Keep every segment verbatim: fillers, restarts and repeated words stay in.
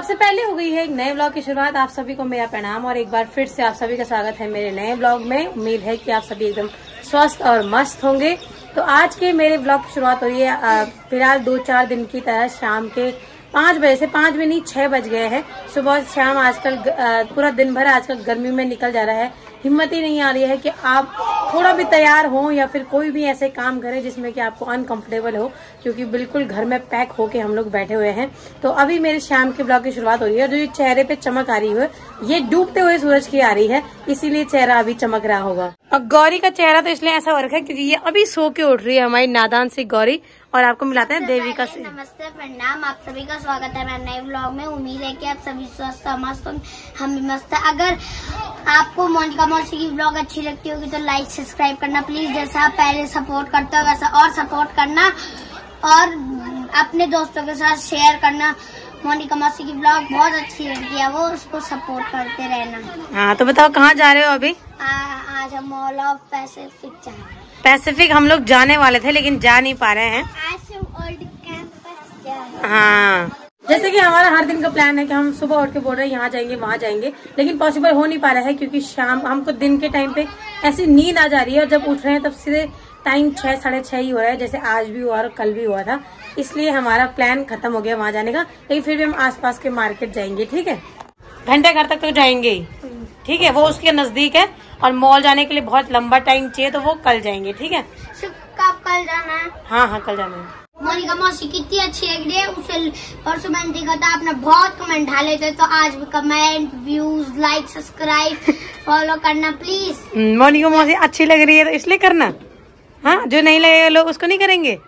सबसे पहले हो गई है एक नए ब्लॉग की शुरुआत। आप सभी को मेरा प्रणाम और एक बार फिर से आप सभी का स्वागत है मेरे नए ब्लॉग में। उम्मीद है कि आप सभी एकदम स्वस्थ और मस्त होंगे। तो आज के मेरे ब्लॉग की शुरुआत हो रही है फिलहाल दो चार दिन की तरह शाम के पाँच बजे से। पाँच भी नहीं, छह बज गए हैं। सुबह शाम आजकल पूरा दिन भर आजकल गर्मी में निकल जा रहा है। हिम्मत ही नहीं आ रही है कि आप थोड़ा भी तैयार हो या फिर कोई भी ऐसे काम करें जिसमें कि आपको अनकंफर्टेबल हो, क्योंकि बिल्कुल घर में पैक होके हम लोग बैठे हुए हैं। तो अभी मेरे शाम के ब्लॉग की शुरुआत हो रही है। जो ये चेहरे पे चमक आ रही है ये डूबते हुए सूरज की आ रही है, इसीलिए चेहरा अभी चमक रहा होगा। और गौरी का चेहरा तो इसलिए ऐसा हो रखा है क्योंकि ये अभी सो के उठ रही है, हमारी नादान सी गौरी। और आपको मिलाते हैं देविका से। नमस्ते, प्रणाम, आप सभी का स्वागत है मेरे नए ब्लॉग में। उम्मीद है कि आप सभी स्वस्थ और मस्त होंगे, हम भी मस्त है। अगर आपको मोनिका मौसी की ब्लॉग अच्छी लगती होगी तो लाइक सब्सक्राइब करना प्लीज। जैसा आप पहले सपोर्ट करते हो वैसा और सपोर्ट करना और अपने दोस्तों के साथ शेयर करना। मोनिका मौसी की ब्लॉग बहुत अच्छी लड़की है, वो उसको सपोर्ट करते रहना। हाँ तो बताओ कहाँ जा रहे हो अभी? आ, आज हम मॉल ऑफ पैसिफिक जा रहे हैं। पैसिफिक हम लोग जाने वाले थे लेकिन जा नहीं पा रहे हैं। आज हम ओल्ड कैंपस जा रहे हैं। हाँ, जैसे कि हमारा हर दिन का प्लान है कि हम सुबह उठ के बोल रहे हैं यहाँ जाएंगे वहाँ जाएंगे, लेकिन पॉसिबल हो नहीं पा रहा है क्योंकि शाम हमको दिन के टाइम पे ऐसी नींद आ जा रही है और जब उठ रहे हैं तब सीधे टाइम छह साढ़े छह ही हो रहा है, जैसे आज भी हुआ और कल भी हुआ था। इसलिए हमारा प्लान खत्म हो गया वहाँ जाने का, लेकिन फिर भी हम आसपास के मार्केट जाएंगे। ठीक है, घंटे घर तक तो जाएंगे ही। ठीक है, वो उसके नजदीक है और मॉल जाने के लिए बहुत लंबा टाइम चाहिए, तो वो कल जाएंगे। ठीक है, कब कल जाना है? हाँ हाँ कल जाना है। मोनिका मौसी कितनी अच्छी लग रही है, उसे परसों मैंने देखा था आपने बहुत कमेंट डाले थे, तो आज भी comment, views, like, subscribe, follow करना प्लीज। मोनिका मौसी अच्छी लग रही है तो इसलिए करना। हाँ, जो नहीं लगेगा लोग उसको नहीं करेंगे।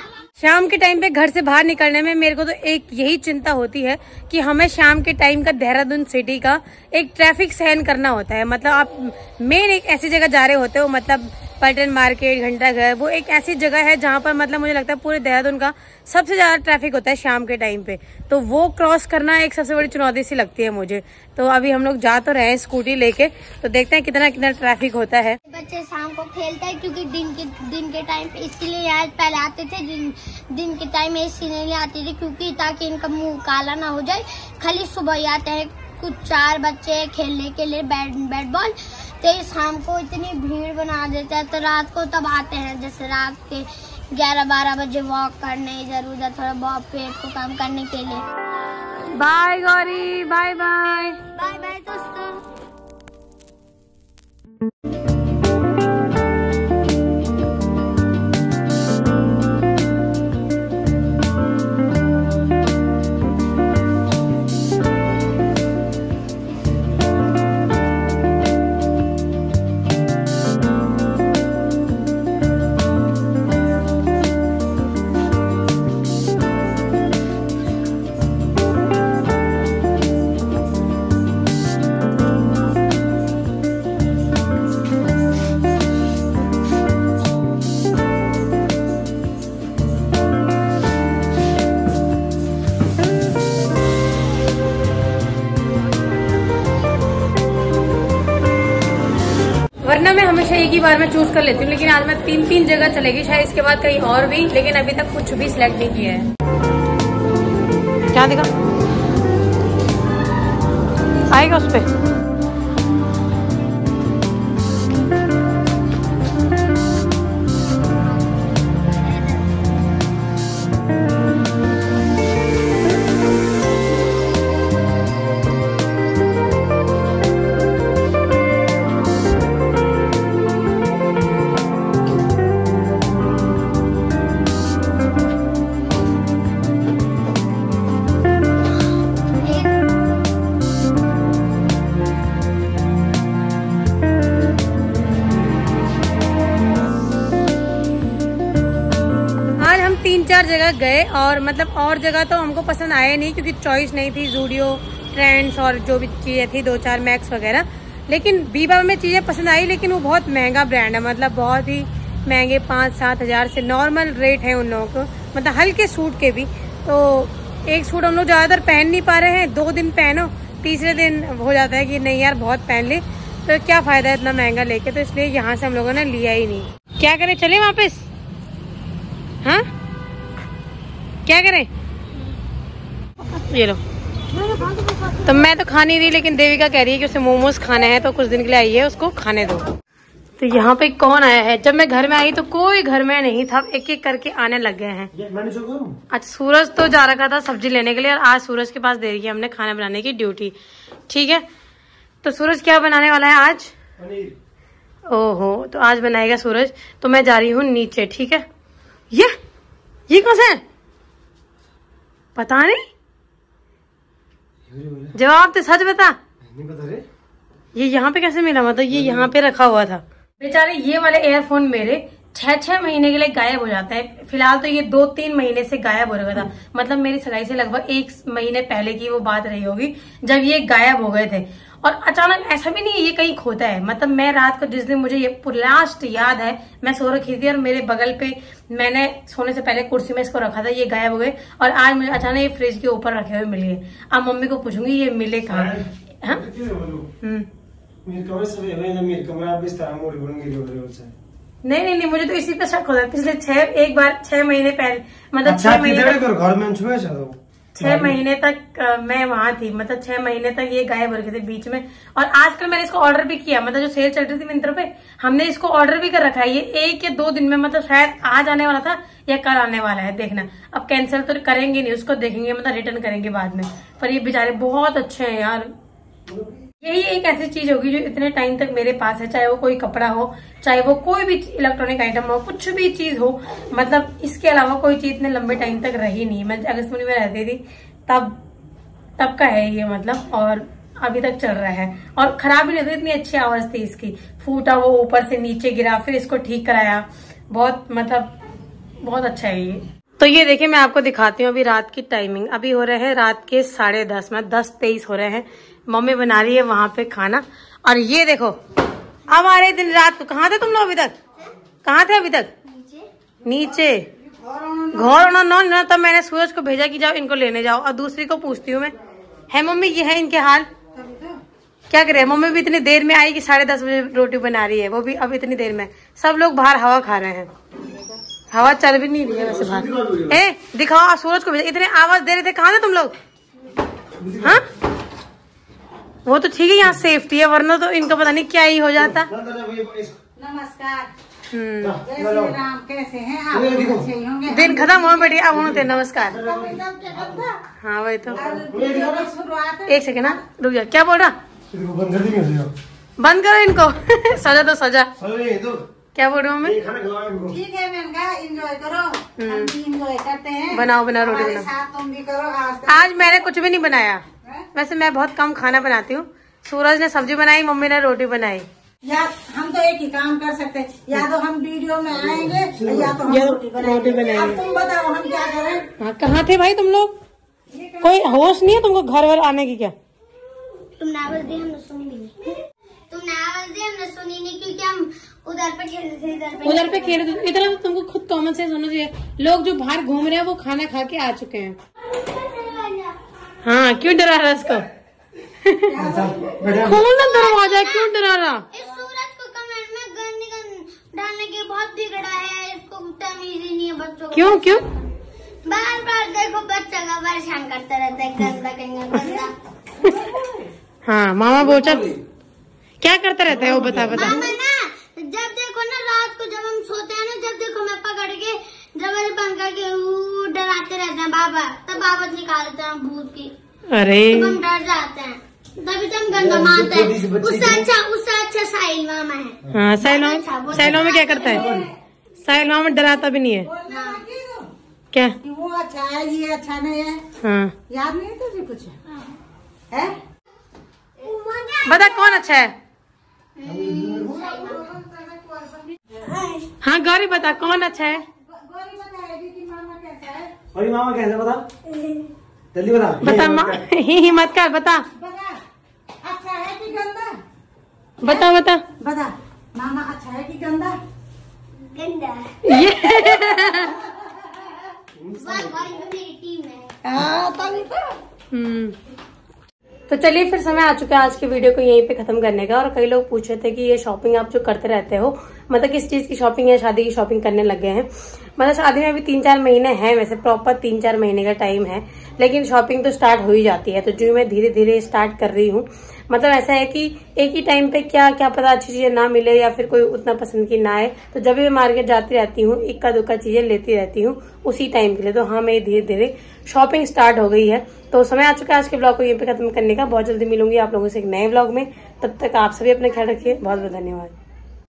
शाम के टाइम पे घर से बाहर निकलने में मेरे को तो एक यही चिंता होती है कि हमें शाम के टाइम का देहरादून सिटी का एक ट्रैफिक सहन करना होता है। मतलब आप मेन एक ऐसी जगह जा रहे होते हो, मतलब पलटन मार्केट, घंटा घर, वो एक ऐसी जगह है जहाँ पर मतलब मुझे लगता है पूरे देहरादून का सबसे ज्यादा ट्रैफिक होता है शाम के टाइम पे। तो वो क्रॉस करना एक सबसे बड़ी चुनौती सी लगती है मुझे। तो अभी हम लोग जा तो रहे हैं स्कूटी लेके, तो देखते हैं कितना कितना ट्रैफिक होता है। बच्चे शाम को खेलते हैं क्योंकि दिन के दिन के टाइम पे इसके लिए यहाँ पहले आते थे। दिन दिन के टाइम में एसी नहीं आती थी क्योंकि ताकि इनका मुंह काला ना हो जाए। खाली सुबह ही आते हैं कुछ चार बच्चे खेलने के लिए बैट बैट बॉल। तो शाम को इतनी भीड़ बना देता है, तो रात को तब आते हैं जैसे रात के ग्यारह बारह बजे वॉक करने, इधर उधर थोड़ा बहुत पेट को कम करने के लिए। Bye Gauri, bye bye bye bye दोस्तों। वरना मैं हमेशा एक ही बार में चूज कर लेती हूँ, लेकिन आज मैं तीन तीन जगह चलेगी, शायद इसके बाद कहीं और भी, लेकिन अभी तक कुछ भी सिलेक्ट नहीं किया है। क्या दिखा आएगा उस पे? तीन चार जगह गए और मतलब और जगह तो हमको पसंद आए नहीं क्योंकि चॉइस नहीं थी। जूडियो, ट्रेंड्स और जो भी चीजें थी दो चार मैक्स वगैरह, लेकिन बीबा में चीजें पसंद आई, लेकिन वो बहुत महंगा ब्रांड है। मतलब बहुत ही महंगे, पाँच सात हजार से नॉर्मल रेट है उन लोगों को, मतलब हल्के सूट के भी। तो एक सूट हम लोग ज्यादातर पहन नहीं पा रहे हैं, दो दिन पहनो तीसरे दिन हो जाता है कि नहीं यार बहुत पहन ले, तो क्या फायदा है इतना महंगा लेके। तो इसलिए यहाँ से हम लोगों ने लिया ही नहीं। क्या करें, चले वापस? हाँ क्या करें? ये लो तो मैं तो खा नहीं रही, लेकिन देविका कह रही है कि उसे मोमोज खाने हैं, तो कुछ दिन के लिए आई है, उसको खाने दो। तो यहाँ पे कौन आया है? जब मैं घर में आई तो कोई घर में नहीं था, एक एक करके आने लग गए हैं। अच्छा, सूरज तो जा रखा था सब्जी लेने के लिए, और आज सूरज के पास दे रही है हमने खाना बनाने की ड्यूटी। ठीक है, तो सूरज क्या बनाने वाला है आज? पनीर। ओहो, तो आज बनाएगा सूरज। तो मैं जा रही हूँ नीचे। ठीक है, ये ये कौन सा है? पता नहीं, जवाब तो सच बता। नहीं पता रे। ये यहाँ पे कैसे मिला? मतलब ये यहाँ पे रखा हुआ था। बेचारे ये वाले एयरफोन मेरे छह छह महीने के लिए गायब हो जाते हैं। फिलहाल तो ये दो तीन महीने से गायब हो रहा था, मतलब मेरी सगाई से लगभग एक महीने पहले की वो बात रही होगी जब ये गायब हो गए थे। और अचानक ऐसा भी नहीं है ये कहीं खोता है, मतलब मैं रात को जिस दिन मुझे ये लास्ट याद है, मैं सो रखी थी और मेरे बगल पे मैंने सोने से पहले कुर्सी में इसको रखा था, ये गायब हो गए। और आज मुझे अचानक ये फ्रिज के ऊपर रखे हुए मिल गए। अब मम्मी को पूछूंगी ये मिले कहाँ? नहीं नहीं नहीं, मुझे तो इसी पे शक होता है। पिछले छह एक बार छह महीने पहले, मतलब छह महीने छह महीने तक आ, मैं वहां थी, मतलब छह महीने तक ये गायब हो रखे थे बीच में। और आजकल मैंने इसको ऑर्डर भी किया, मतलब जो सेल चल रही थी मिंत्रा पे, हमने इसको ऑर्डर भी कर रखा है। ये एक या दो दिन में, मतलब शायद आज आने वाला था या कल आने वाला है, देखना। अब कैंसिल तो करेंगे नहीं, उसको देखेंगे, मतलब रिटर्न करेंगे बाद में। पर ये बेचारे बहुत अच्छे हैं यार। यही एक ऐसी चीज होगी जो इतने टाइम तक मेरे पास है, चाहे वो कोई कपड़ा हो, चाहे वो कोई भी इलेक्ट्रॉनिक आइटम हो, कुछ भी चीज हो, मतलब इसके अलावा कोई चीज इतने लंबे टाइम तक रही नहीं। मैं अगस्तपुरी में रहती थी तब तब का है ये, मतलब, और अभी तक चल रहा है। और खराब भी नहीं होती, इतनी अच्छी आवाज थी इसकी। फूटा वो ऊपर से नीचे गिरा, फिर इसको ठीक कराया, बहुत मतलब बहुत अच्छा है ये। तो ये देखिए, मैं आपको दिखाती हूँ अभी रात की टाइमिंग। अभी हो रहे हैं रात के साढ़े दस, मतलब दस तेईस हो रहे हैं। मम्मी बना रही है वहां पे खाना। और ये देखो, अब आ रहे दिन रात को कहाँ थे तुम लोग? अभी तक कहाँ थे? अभी तक नीचे घर न, तब मैंने सूरज को भेजा कि जाओ इनको लेने जाओ। और दूसरी को पूछती हूँ मैं, है मम्मी ये है इनके हाल क्या करे? मम्मी भी इतनी देर में आई कि साढ़े दस बजे रोटी बना रही है, वो भी अब इतनी देर में। सब लोग बाहर हवा खा रहे हैं, हवा चल भी नहीं रही है वैसे बाहर। ए दिखाओ, सूरज को भेजा, इतने आवाज दे रहे थे, कहाँ थे तुम लोग? हाँ, वो तो ठीक है, यहाँ सेफ्टी है, वरना तो इनका पता नहीं क्या ही हो जाता। नमस्कार। हम्म, कैसे हैं आप? दिन खत्म हो बेटी, अब होते नमस्कार। हाँ वही तो, एक सेकेंड ना, रुक जा। क्या बोल रहा? बंद करो इनको। सजा तो सजा। क्या बोल रही हूँ मैं? ठीक है मैंने एंजॉय करो, हम भी एंजॉय करते हैं। बनाओ बनाओ रोटी बनाओ। तुम भी करो। आज आज मैंने कुछ भी नहीं बनाया, वैसे मैं बहुत कम खाना बनाती हूँ। सूरज ने सब्जी बनाई, मम्मी ने रोटी बनाई। या हम तो एक ही काम कर सकते हैं, या तो हम वीडियो में आएंगे या तो हम रोटी बनाएंगे। अब तुम बताओ हम क्या करें? हाँ, कहाँ थे भाई तुम लोग? कोई होश नहीं है तुमको घर वर आने की? क्या तुम आवाज दी हमने सुनी नहीं, तुमने आवाज दी हमने सुनी नहीं, क्योंकि हम उधर पे खेल रहे थे। इधर पे उधर पे खेल रहे थे। इधर तो तुमको खुद कॉमन सेंस होना चाहिए। लोग जो बाहर घूम रहे हैं वो खाना खा के आ चुके हैं। हाँ, क्यों डरा रहा इसको? खोल ना दरवाजा, क्यों डरा रहा? इस सूरज को कमेंट में गंदी गंद डालने के बहुत बिगड़ा है, इसको तमीज ही नहीं है बच्चों को। क्यों क्यों? बार बार देखो बच्चा का परेशान करता रहता है, गंदा कहीं गंदा। हाँ मामा बोचा क्या करता रहता है वो? बता बता। मामा ना, जब देखो ना रात को जब हम सोते हैं ना, जब देखो मैं पकड़ के दरवाजे बंद करके वो डराते रहते हैं बाबा, तब बाबा निकालते हैं भूत की। अरे तो हम डर जाते हैं, तभी तो हम गंदा मानते हैं। उससे अच्छा उससे अच्छा साहिल मामा है। हाँ, साहिल मामा, साहिल मामा क्या करता है? साहिल मामा डराता भी नहीं है। क्या वो अच्छा है, ये अच्छा नहीं है? हाँ, याद नहीं है तुझे कुछ? है? बता कौन अच्छा है? हाँ गौरी बता कौन अच्छा है? गौरी बताएगी कि मामा कैसा है। गौरी मामा कैसा है बता, जल्दी बता। बता ही हिम्मत कर, बता बता अच्छा है कि गंदा? बता बता बता मामा अच्छा है कि गंदा? गंदा। ये टीम है। हम्म तो चलिए फिर समय आ चुका है आज की वीडियो को यहीं पे खत्म करने का। और कई लोग पूछ रहे थे कि ये शॉपिंग आप जो करते रहते हो, मतलब किस चीज की शॉपिंग है, शादी की शॉपिंग करने लग गए हैं। मतलब शादी में अभी तीन चार महीने हैं, वैसे प्रॉपर तीन चार महीने का टाइम है, लेकिन शॉपिंग तो स्टार्ट हो ही जाती है। तो जो मैं धीरे धीरे स्टार्ट कर रही हूँ, मतलब ऐसा है कि एक ही टाइम पे क्या क्या पता अच्छी चीजें ना मिले या फिर कोई उतना पसंद की ना आए, तो जब भी मैं मार्केट जाती रहती हूँ इक्का दुक्का चीजें लेती रहती हूँ उसी टाइम के लिए। तो हाँ, मेरी धीरे धीरे शॉपिंग स्टार्ट हो गई है। तो समय आ चुका है आज के ब्लॉग को यहीं पे खत्म करने का। बहुत जल्दी मिलूंगी आप लोगों से एक नए ब्लॉग में। तब तक आप सभी अपना ख्याल रखिए। बहुत बहुत धन्यवाद।